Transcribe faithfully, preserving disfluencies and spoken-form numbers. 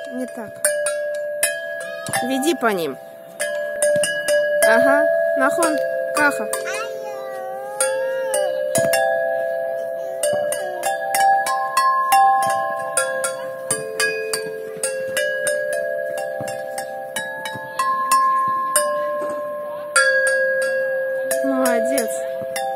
Не так. Веди по ним. Ага. Нахон. Каха. Молодец.